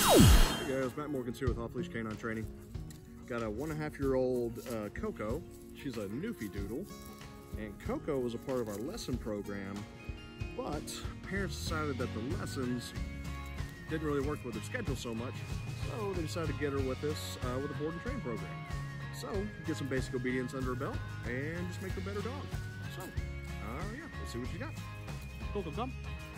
Hey guys, Matt Morgan's here with Off Leash Canine Training. Got a 1.5-year-old Coco. She's a Newfie Doodle, and Coco was a part of our lesson program, but parents decided that the lessons didn't really work with her schedule so much, so they decided to get her with us with a board and train program. So get some basic obedience under her belt and just make her a better dog. So, yeah, let's see what you got. Coco, come.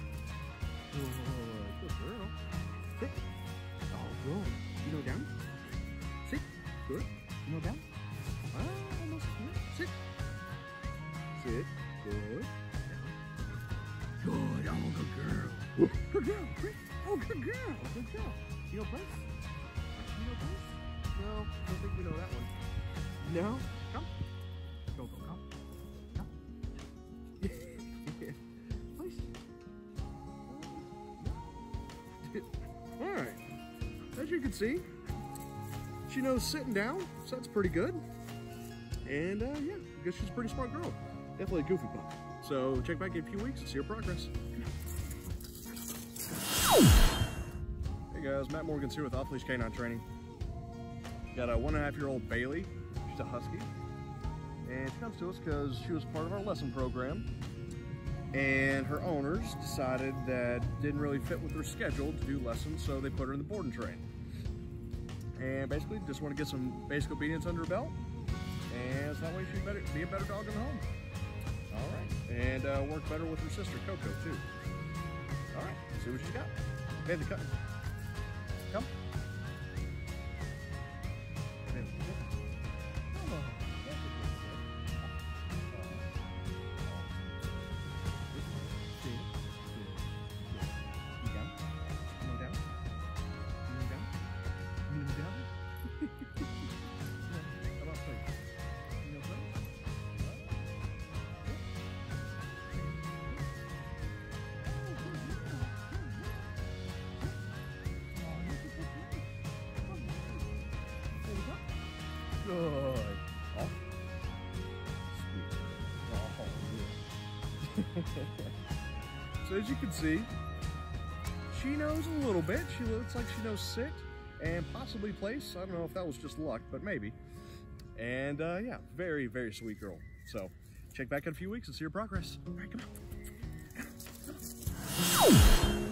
Good girl. Sit. Oh, good. You know down. Sit. Good. You know down. Almost. Sit. Sit. Good. Down. Good. Oh, good girl. Good girl. Great. Oh, good girl. Good girl. You know place? You know place? No, I don't think we know that one. No? Come. Go, come. Come. Place. Alright. As you can see, she knows sitting down, so that's pretty good. And yeah, I guess she's a pretty smart girl. Definitely a goofy pup. So check back in a few weeks and see her progress. Hey guys, Matt Morgan's here with Off Leash Canine Training. Got a 1.5-year-old Bailey. She's a husky. And she comes to us because she was part of our lesson program. And her owners decided that didn't really fit with her schedule to do lessons, so they put her in the board and train. And basically just want to get some basic obedience under her belt, and so that way she can be a better dog in the home. All right, and work better with her sister Coco too. All right, see what she's got. Baby, come. Come. Good. Oh. Sweet. Oh, yeah. So as you can see, she knows a little bit. She looks like she knows sit and possibly place. I don't know if that was just luck, but maybe. And yeah, very, very sweet girl. So check back in a few weeks and see her progress. All right, come on.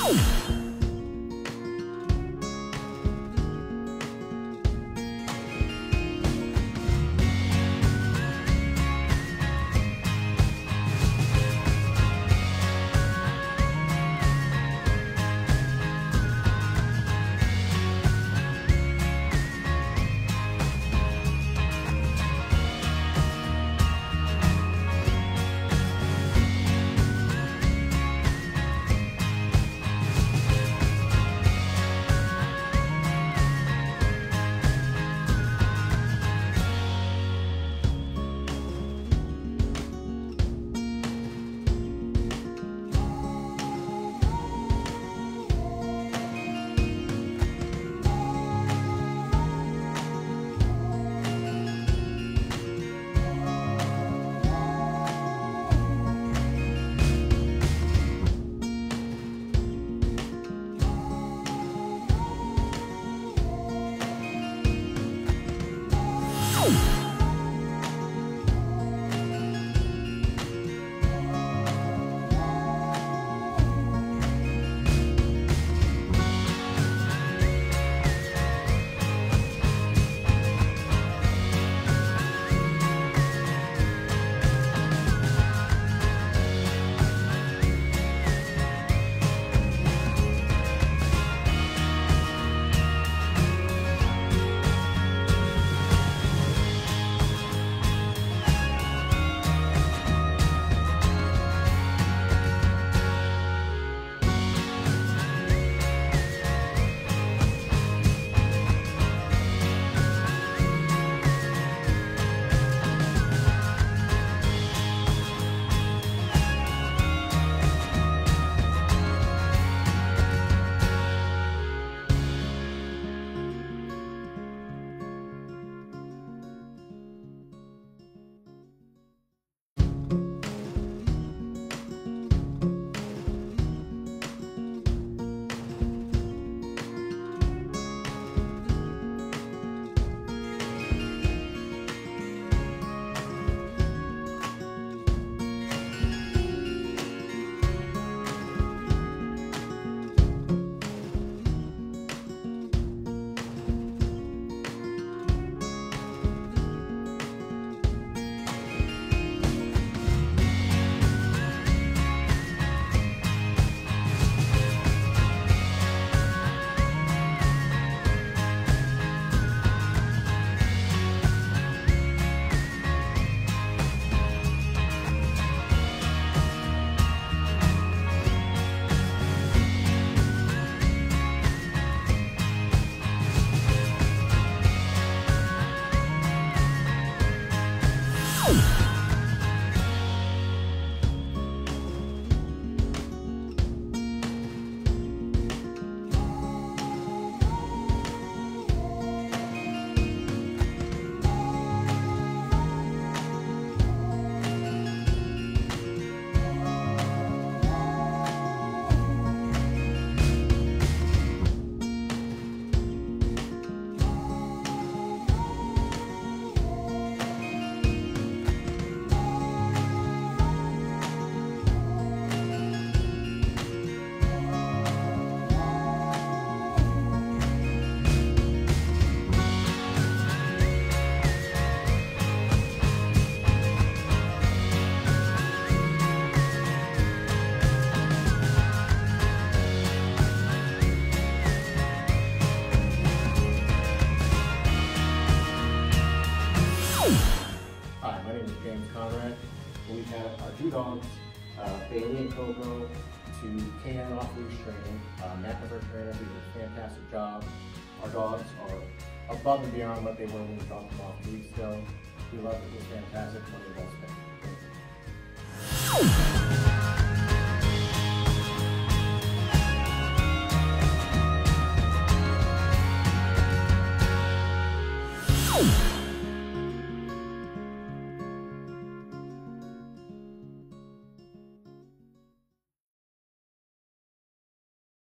two dogs, Bailey and Kobo, to Canine Off-Leash Training. Matt never trained them. He did a fantastic job. Our dogs are above and beyond what they were when we dropped them off 2 weeks ago. We love it. It was fantastic. Money well spent. Thank you.